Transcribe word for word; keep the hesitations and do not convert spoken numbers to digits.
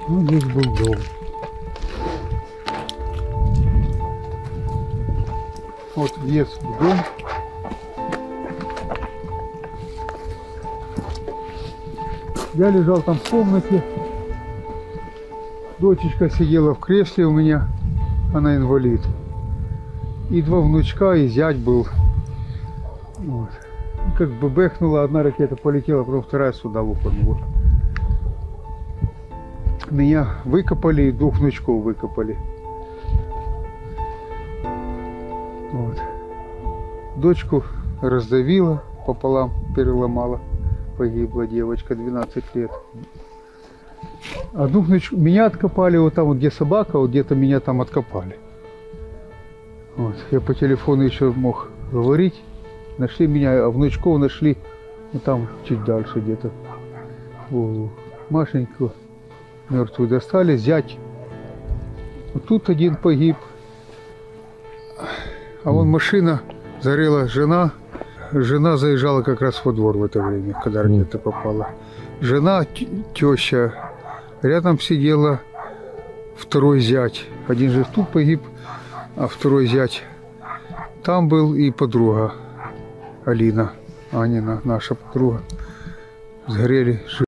Ну, здесь был дом. Вот въезд в дом. Я лежал там в комнате. Дочечка сидела в кресле у меня. Она инвалид. И два внучка, и зять был. Вот. Как бы бэхнула, одна ракета полетела, потом вторая сюда лупанула. Меня выкопали и двух внучков выкопали. Вот. Дочку раздавила, пополам переломала. Погибла девочка, двенадцать лет. Одну внучку меня откопали, вот там, вот где собака, вот где-то меня там откопали. Вот. Я по телефону еще мог говорить. Нашли меня, а внучков нашли вот там чуть дальше где-то. Машеньку мертвую достали, зять. Вот тут один погиб. А вон машина, сгорела жена. Жена заезжала как раз во двор в это время, когда ракета попала. Жена, теща. Рядом сидела второй зять. Один же тут погиб, а второй зять там был, и подруга Алина, Анина, наша подруга. Сгорели.